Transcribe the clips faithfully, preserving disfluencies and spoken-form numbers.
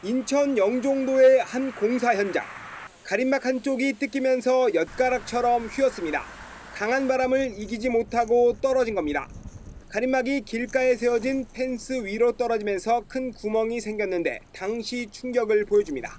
인천 영종도의 한 공사 현장. 가림막 한쪽이 뜯기면서 엿가락처럼 휘었습니다. 강한 바람을 이기지 못하고 떨어진 겁니다. 가림막이 길가에 세워진 펜스 위로 떨어지면서 큰 구멍이 생겼는데 당시 충격을 보여줍니다.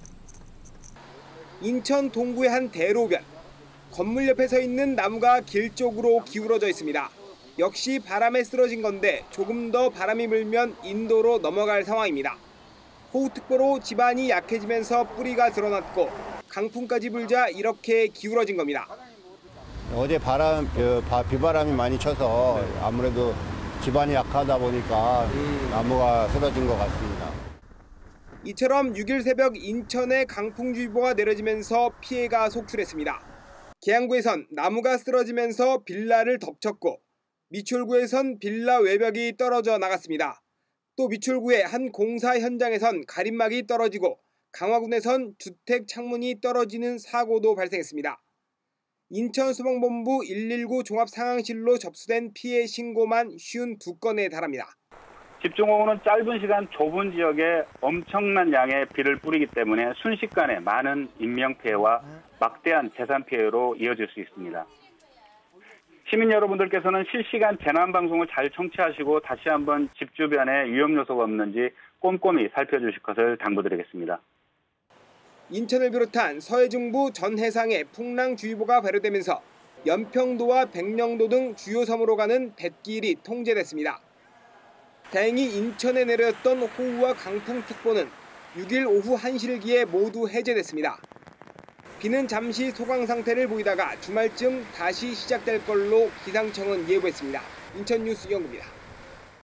인천 동구의 한 대로변. 건물 옆에 서 있는 나무가 길 쪽으로 기울어져 있습니다. 역시 바람에 쓰러진 건데 조금 더 바람이 불면 인도로 넘어갈 상황입니다. 호우특보로 집안이 약해지면서 뿌리가 드러났고 강풍까지 불자 이렇게 기울어진 겁니다. 어제 바람, 비바람이 많이 쳐서 아무래도 집안이 약하다 보니까 나무가 쓰러진 것 같습니다. 이처럼 육 일 새벽 인천에 강풍주의보가 내려지면서 피해가 속출했습니다. 계양구에선 나무가 쓰러지면서 빌라를 덮쳤고 미추홀구에선 빌라 외벽이 떨어져 나갔습니다. 또 미추홀구의 한 공사 현장에선 가림막이 떨어지고 강화군에선 주택 창문이 떨어지는 사고도 발생했습니다. 인천소방본부 일일구 종합상황실로 접수된 피해 신고만 오십이 건에 달합니다. 집중호우는 짧은 시간 좁은 지역에 엄청난 양의 비를 뿌리기 때문에 순식간에 많은 인명피해와 막대한 재산 피해로 이어질 수 있습니다. 시민 여러분들께서는 실시간 재난방송을 잘 청취하시고 다시 한번 집 주변에 위험 요소가 없는지 꼼꼼히 살펴주실 것을 당부드리겠습니다. 인천을 비롯한 서해중부 전 해상에 풍랑주의보가 발효되면서 연평도와 백령도 등 주요 섬으로 가는 뱃길이 통제됐습니다. 다행히 인천에 내렸던 호우와 강풍특보는 육 일 오후 한 시를기에 모두 해제됐습니다. 비는 잠시 소강 상태를 보이다가 주말쯤 다시 시작될 걸로 기상청은 예보했습니다. 인천뉴스 이영구입니다.